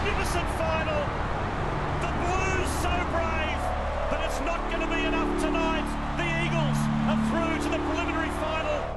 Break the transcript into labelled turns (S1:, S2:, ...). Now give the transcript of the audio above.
S1: magnificent final. The Blues so brave, but it's not going to be enough tonight. The Eagles are through to the preliminary final.